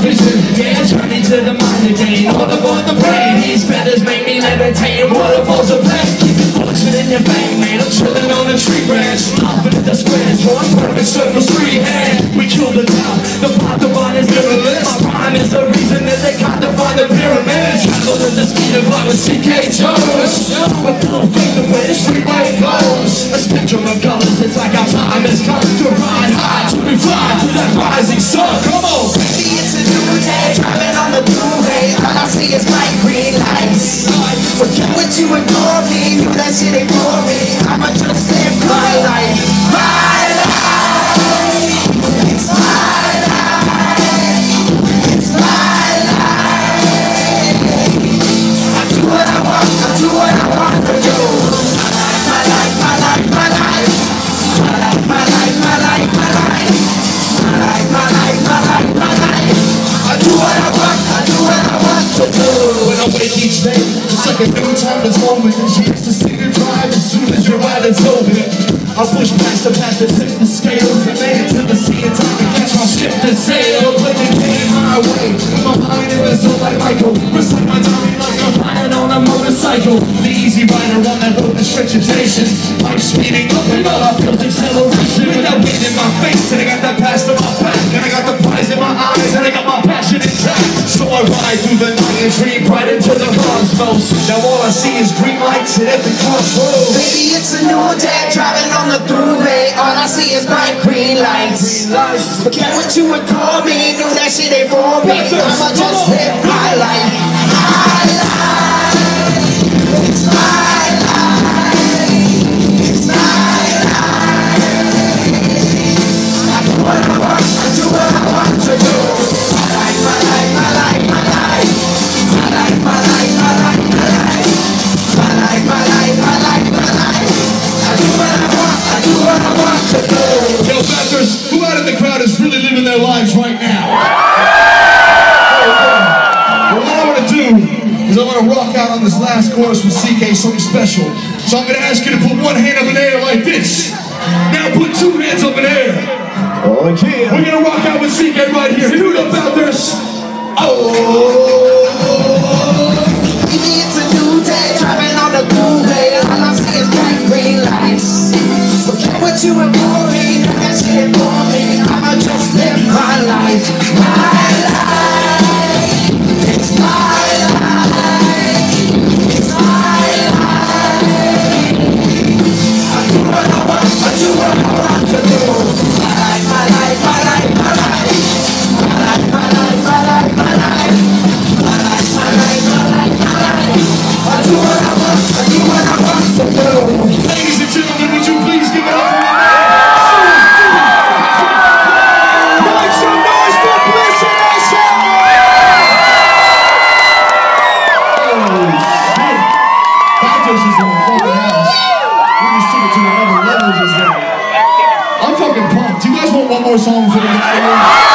vision. Yeah, turn me to the mind again. All aboard the plane. These feathers make me levitate. Waterfalls of pain. Keep it fluxing in your vein, man. I'm chilling on a tree branch. Laughing at the squares. One perfect circle, street hand. We kill the doubt. The plot, the bond is limitless. My prime is the reason that they can't define the pyramids. Travel in the speed of light with Ceekay Jones. A little thing the way the streetlight goes. A spectrum of colors. It's like our time has come to ride high, to be fly to that rising sun. Come on. Baby, it's a new day. Driving on the throughway. All I see is bright green lights. Forget what you ignore me. Knew that shit ain't for me. I'ma just live my life. My life. It's my life. It's my life. I do what I want. I do what I want to do. My life, my life, my life. My life, my life, my life, my life. My life, my life, my life, my life. I do what I want. I do what I want to do. When I wake each day, it's like a new time is moment. She used to see the drive as soon as your ride is over. I push past the path that tips the scales and made it to the sea in time to catch my ship to sail. But they came my way. My mind it was so like Michael. Recite my time like I'm flying on a motorcycle. The easy rider on that road that stretches nations. I'm speeding up and all I feel is acceleration. With that wind in my face and I got that past in my back. And I got the prize in my eyes and I got my passion intact. So I ride through the night and dream right into the cosmos. Now all I see is green lights at every crossroads. Baby, it's a new day, driving on the throughway. All I see is bright green lights. Forget what you would call me, knew that shit ain't for me. I'ma just live my life. My life. It's my life. It's my life. I do what I want. I do what I want to do. My life, my life, my life, my life. My life, my life, my life, my life. My life, my life, my life, my life. I do what I want, I do what I want to do. Yo, Bathurst, who out in the crowd is really living their lives right now? Well, what I want to do is I want to rock out on this last chorus with Ceekay, something special. So I'm going to ask you to put one hand up in the air like this. Now put two hands up in the air. Oh, yeah. We're going to rock out with Ceekay right here. Here we go, Bathurst. Oh. Baby, it's a new day, driving on the throughway. All I see is bright green lights. Forget what you were for me, that shit ain't for me. I'ma just live my life. My life. It's my life. It's my life. I do what I want, I do what I want to do. My life, my life, my life, my life. My life, my life, my life, my life. My life, my life, my life, my life. I do what I want, I do what I want to do. Ladies and gentlemen, would you please give it up for my man? Make some noise for Bliss and myself! Holy shit! Bathurst is in the fucking house. We just took it to another level just now. I'm fucking pumped. Do you guys want one more song for the